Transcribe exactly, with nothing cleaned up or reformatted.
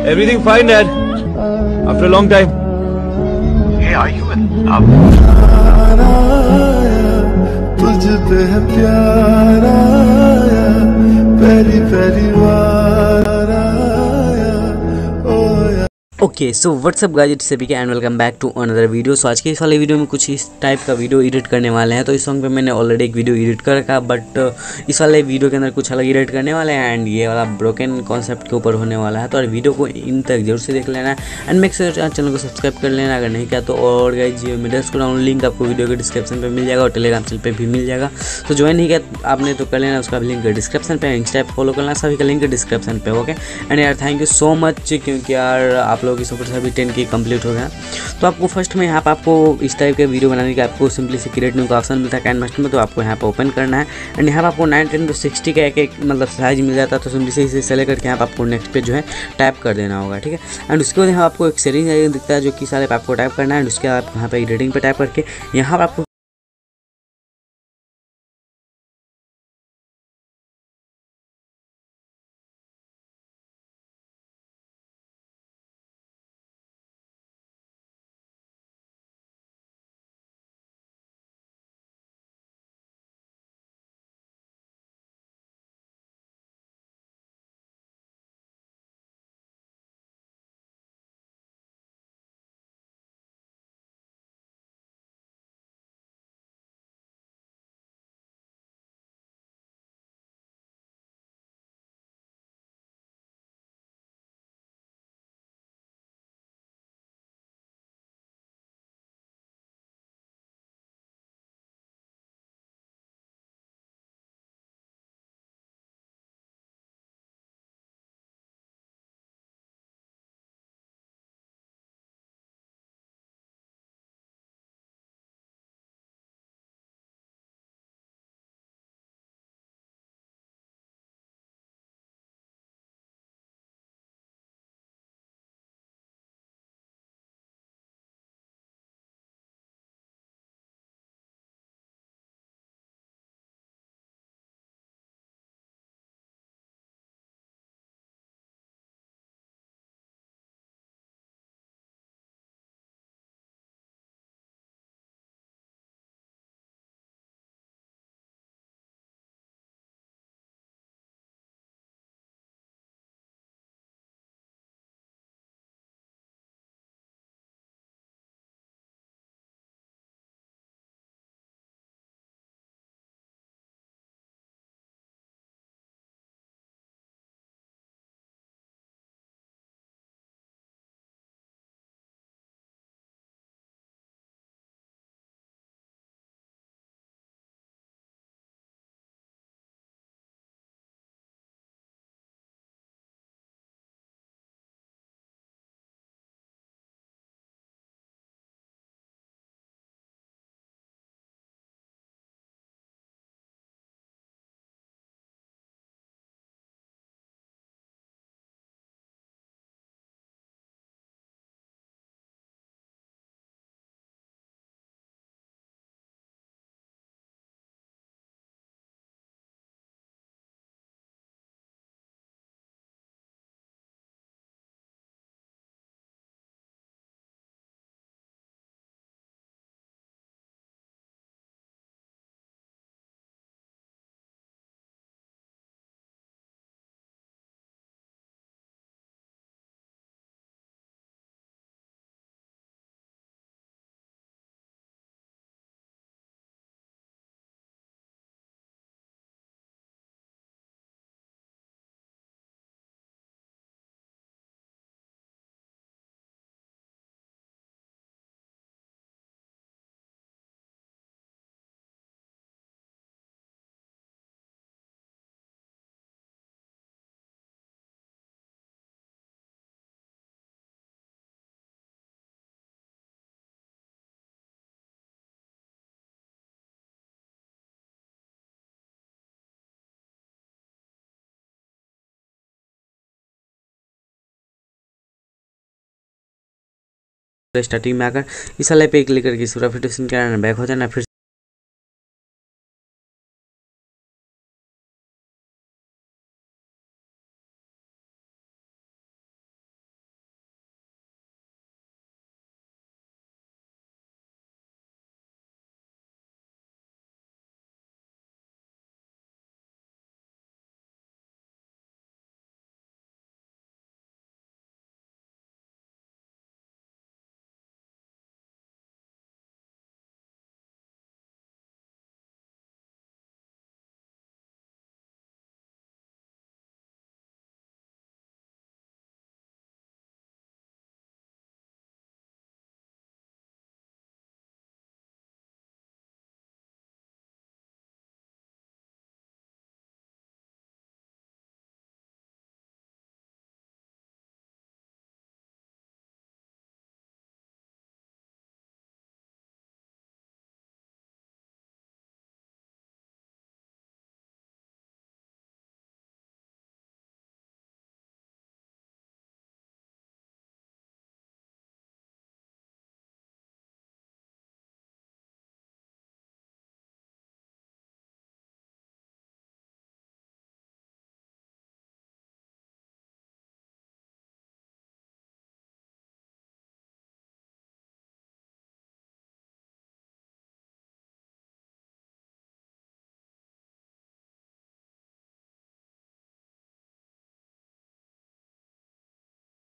Everything fine, Dad. After a long time. Hey, are you in love? तुझ पे है प्यार आया, पहली पहली बार आया, oh yeah. Okay so what's up guys, it's सभी के and welcome back to another video. So आज के इस वाले वीडियो में कुछ इस टाइप का वीडियो एडिट करने वाले हैं। तो इस सॉन्ग पे मैंने ऑलरेडी एक वीडियो एडिट कर रखा, बट इस वाले वीडियो के अंदर कुछ अलग एडिट करने वाले हैं एंड ये वाला ब्रोकन कॉन्सेप्ट के ऊपर होने वाला है। तो वीडियो को इन तक जरूर से देख लेना है एंड मेक श्योर चैनल को सब्सक्राइब कर लेना अगर नहीं किया तो। और गाइस ये मेरा डाउन लिंक आपको वीडियो के डिस्क्रिप्शन पर मिल जाएगा और टेलीग्राम चैनल पर भी मिल जाएगा। तो ज्वाइन नहीं किया आपने तो कर लेना, उसका भी लिंक डिस्क्रिप्शन पे, इंस्टा पे फॉलो करना, सभी का लिंक डिस्क्रिप्शन पे। ओके एंड यार थैंक यू सो मच, क्योंकि यार आप लोगों की सपोर्ट से अभी टेन की कंप्लीट हो गया। तो आपको फर्स्ट में यहाँ पर आपको इस टाइप के वीडियो बनाने का आपको सिंपली से क्रिएट न्यू का ऑप्शन मिलता है कैनवास में। तो आपको यहाँ पर ओपन करना है एंड यहाँ पर आपको नाइनटीन टू सिक्सटी का एक एक मतलब साइज मिल जाता है। तो सिंपली से इसे सेलेक्ट करके यहाँ पर आपको नेक्स्ट पे जो है टाइप कर देना होगा, ठीक है। एंड उसके बाद यहाँ आपको एक सेटिंग दिखता है जो कि सारे पे आपको टाइप करना है एंड उसके बाद आप यहाँ पे एडिटिंग पे टाइप करके यहाँ पर आपको स्टार्टिंग में आकर इस वाले पे क्लिक करके पूरा फिटनेस कराना, बैक हो जाना, फिर